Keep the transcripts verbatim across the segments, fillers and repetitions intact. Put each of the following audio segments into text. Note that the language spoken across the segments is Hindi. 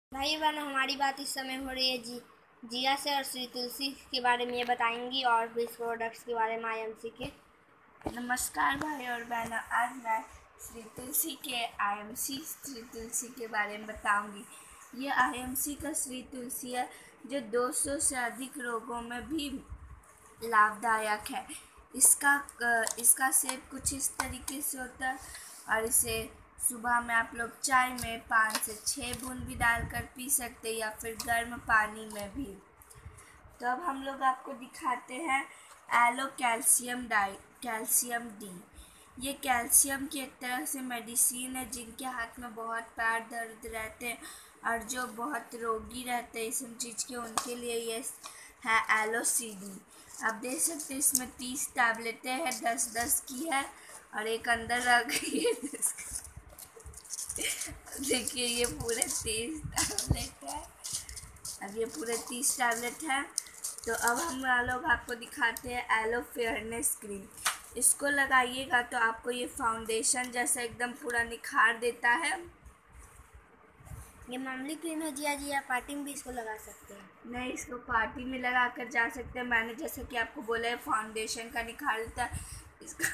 भाई बहन, हमारी बात इस समय हो रही है जी जिया से और श्री तुलसी के बारे में ये बताएंगी और भी प्रोडक्ट्स के बारे में आईएमसी के। नमस्कार भाई और बहनों, आज मैं श्री तुलसी के आईएमसी श्री तुलसी के बारे में बताऊंगी। ये आईएमसी का श्री तुलसी है जो दो सौ से अधिक रोगों में भी लाभदायक है। इसका इसका सेब कुछ इस तरीके से होता है और इसे सुबह में आप लोग चाय में पाँच से छः बूंद भी डालकर पी सकते हैं या फिर गर्म पानी में भी। तो अब हम लोग आपको दिखाते हैं aloe calcium di calcium D. ये कैल्शियम की एक तरह से मेडिसिन है। जिनके हाथ में बहुत पैर दर्द रहते हैं और जो बहुत रोगी रहते हैं इस चीज़ के, उनके लिए ये है एलो सी डी। आप देख सकते हैं इसमें तीस टैबलेटें हैं, दस दस की है और एक अंदर रख गई है। देखिए ये पूरे तीस टैबलेट है। अब ये पूरे तीस टैबलेट है। तो अब हम लोग आपको दिखाते हैं एलो फेयरनेस क्रीम। इसको लगाइएगा तो आपको ये फाउंडेशन जैसा एकदम पूरा निखार देता है। ये मामूली क्रीम है जिया जी, आप पार्टी में भी इसको लगा सकते हैं। नहीं, इसको पार्टी में लगा कर जा सकते हैं। मैंने जैसे कि आपको बोला है फाउंडेशन का निखार देता है इसका।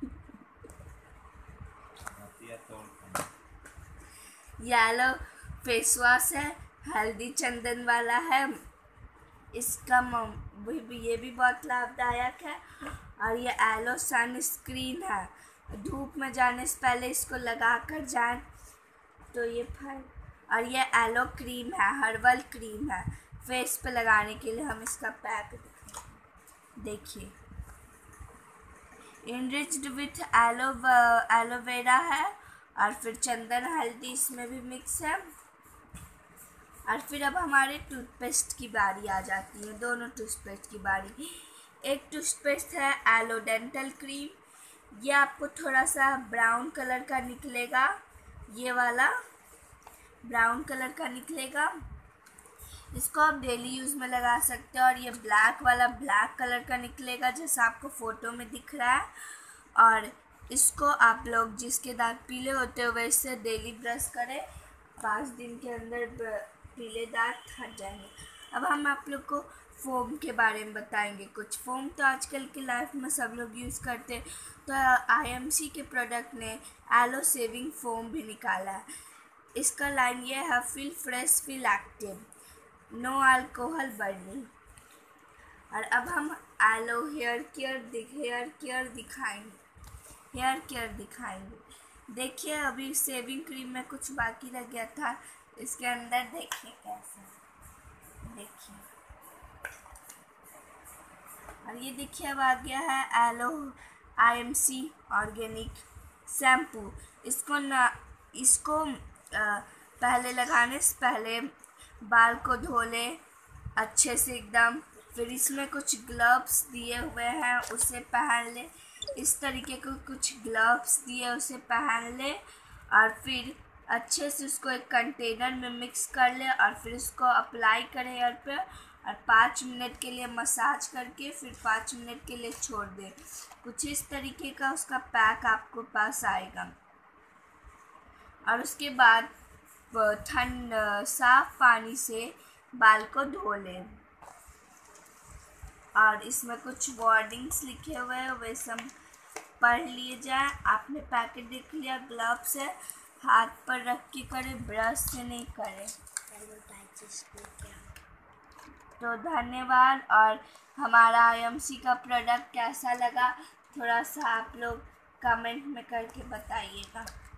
येलो फेस वॉश है, हल्दी चंदन वाला है। इसका ये भी बहुत लाभदायक है। और ये एलो सन स्क्रीन है, धूप में जाने से पहले इसको लगा कर जाए तो ये फल। और ये एलो क्रीम है, हर्बल क्रीम है, फेस पे लगाने के लिए। हम इसका पैक देखिए, इनरिच्ड विथ एलो एलोवेरा है और फिर चंदन हल्दी इसमें भी मिक्स है। और फिर अब हमारे टूथपेस्ट की बारी आ जाती है, दोनों टूथपेस्ट की बारी। एक टूथपेस्ट है एलो डेंटल क्रीम। ये आपको थोड़ा सा ब्राउन कलर का निकलेगा, ये वाला ब्राउन कलर का निकलेगा। इसको आप डेली यूज़ में लगा सकते हो। और ये ब्लैक वाला ब्लैक कलर का निकलेगा जैसा आपको फ़ोटो में दिख रहा है। और इसको आप लोग जिसके दांत पीले होते हो वैसे डेली ब्रश करें, पाँच दिन के अंदर पीले दांत हट जाएंगे। अब हम आप लोग को फ़ोम के बारे में बताएंगे कुछ। फ़ोम तो आजकल की लाइफ में सब लोग यूज़ करते हैं। तो आईएमसी के प्रोडक्ट ने एलो सेविंग फ़ोम भी निकाला है। इसका लाइन ये है, feel fresh feel active, no alcohol burning. और अब हम aloe hair care hair care दिखाएंगे हेयर केयर दिखाएंगे। देखिए अभी सेविंग क्रीम में कुछ बाकी रह गया था, इसके अंदर देखिए कैसे, देखिए। और ये देखिए अब आ गया है एलो आईएमसी ऑर्गेनिक शैम्पू। इसको ना इसको आ, पहले लगाने से पहले बाल को धो ले अच्छे से एकदम। फिर इसमें कुछ ग्लव्स दिए हुए हैं, उसे पहन ले। इस तरीके को कुछ ग्लव्स दिए, उसे पहन ले। और फिर अच्छे से उसको एक कंटेनर में मिक्स कर ले और फिर उसको अप्लाई करें हेयर पे। और पाँच मिनट के लिए मसाज करके फिर पाँच मिनट के लिए छोड़ दे। कुछ इस तरीके का उसका पैक आपको पास आएगा। और उसके बाद ठंड साफ पानी से बाल को धो लें। और इसमें कुछ वार्निंग्स लिखे हुए हैं, वे सब पढ़ लिए जाए। आपने पैकेट देख लिया, ग्लव्स है, हाथ पर रख के करें, ब्रश से नहीं करें। तो धन्यवाद। और हमारा आईएमसी का प्रोडक्ट कैसा लगा थोड़ा सा आप लोग कमेंट में करके बताइएगा।